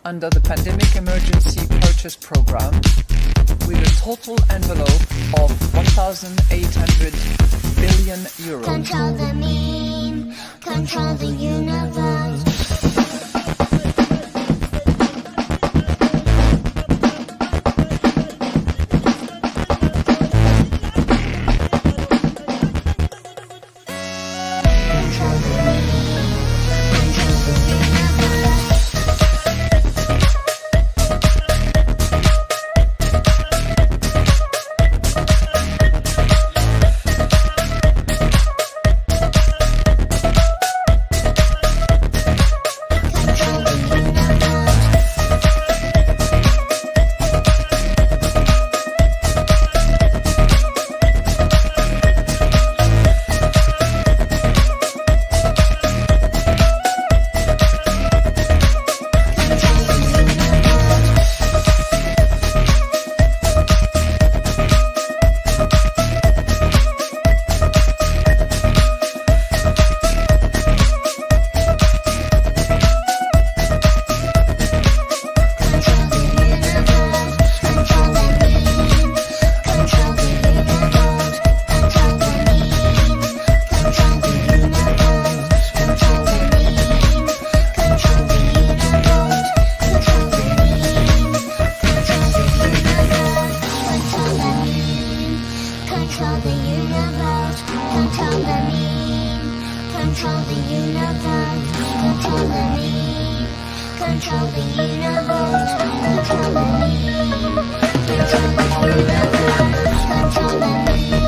under the Pandemic Emergency Purchase Program with a total envelope of 1,800 billion euros. Control the meme, control the universe. Control the universe, control the meme. Control the universe, control the meme. Control the universe, control the meme. Control the universe, control the meme.